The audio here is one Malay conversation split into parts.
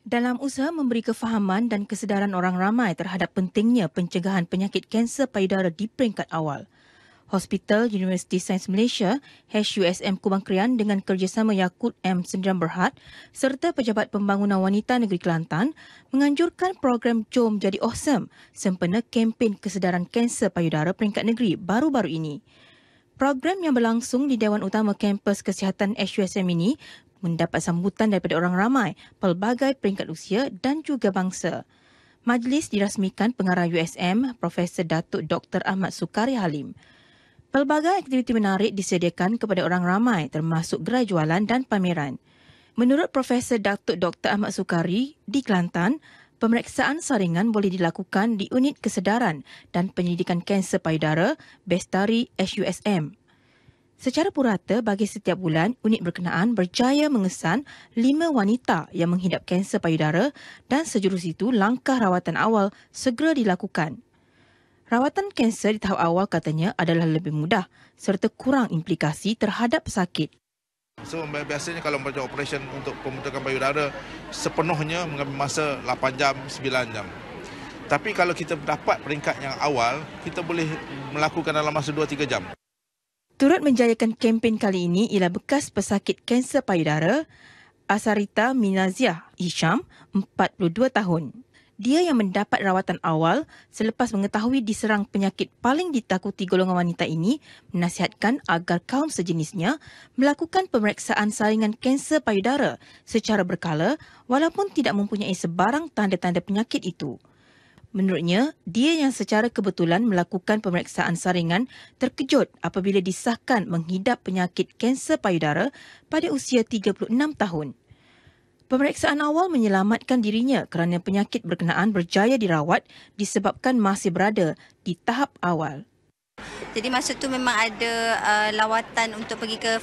Dalam usaha memberi kefahaman dan kesedaran orang ramai terhadap pentingnya pencegahan penyakit kanser payudara di peringkat awal, Hospital Universiti Sains Malaysia HUSM Kubang Krian dengan kerjasama Yakult M. Sendirian Berhad serta Pejabat Pembangunan Wanita Negeri Kelantan menganjurkan program Jom Jadi Awesome sempena kempen kesedaran kanser payudara peringkat negeri baru-baru ini. Program yang berlangsung di Dewan Utama Kampus Kesihatan HUSM ini mendapat sambutan daripada orang ramai, pelbagai peringkat usia dan juga bangsa. Majlis dirasmikan Pengarah USM, Profesor Datuk Dr. Ahmad Sukari Halim. Pelbagai aktiviti menarik disediakan kepada orang ramai termasuk gerai jualan dan pameran. Menurut Profesor Datuk Dr. Ahmad Sukari, di Kelantan, pemeriksaan saringan boleh dilakukan di Unit Kesedaran dan Penyelidikan Kanser Payudara Bestari HUSM. Secara purata, bagi setiap bulan, unit berkenaan berjaya mengesan 5 wanita yang menghidap kanser payudara dan sejurus itu langkah rawatan awal segera dilakukan. Rawatan kanser di tahap awal katanya adalah lebih mudah serta kurang implikasi terhadap pesakit. So biasanya kalau macam operasi untuk pembentukan payudara sepenuhnya mengambil masa 8 jam, 9 jam. Tapi kalau kita dapat peringkat yang awal, kita boleh melakukan dalam masa 2-3 jam. Turut menjayakan kempen kali ini ialah bekas pesakit kanser payudara Asarita Minaziah Hisham, 42 tahun. Dia yang mendapat rawatan awal selepas mengetahui diserang penyakit paling ditakuti golongan wanita ini menasihatkan agar kaum sejenisnya melakukan pemeriksaan saringan kanser payudara secara berkala walaupun tidak mempunyai sebarang tanda-tanda penyakit itu. Menurutnya, dia yang secara kebetulan melakukan pemeriksaan saringan terkejut apabila disahkan menghidap penyakit kanser payudara pada usia 36 tahun. Pemeriksaan awal menyelamatkan dirinya kerana penyakit berkenaan berjaya dirawat disebabkan masih berada di tahap awal. Jadi masa tu memang ada lawatan untuk pergi ke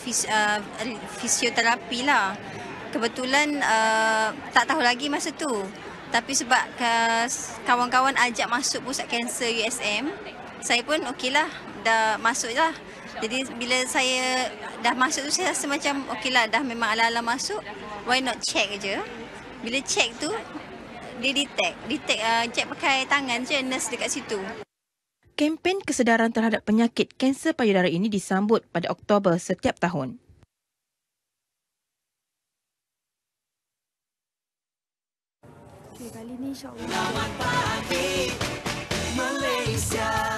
fisioterapi lah. Kebetulan tak tahu lagi masa tu. Tapi sebab kawan-kawan ajak masuk pusat kanser USM, saya pun okeylah, dah masuk lah. Jadi bila saya dah masuk tu, saya rasa macam okeylah, dah memang ala-ala masuk, why not check je. Bila check tu, dia check pakai tangan je nurse dekat situ. Kempen kesedaran terhadap penyakit kanser payudara ini disambut pada Oktober setiap tahun. Kali ni insyaAllah. Selamat pagi Malaysia.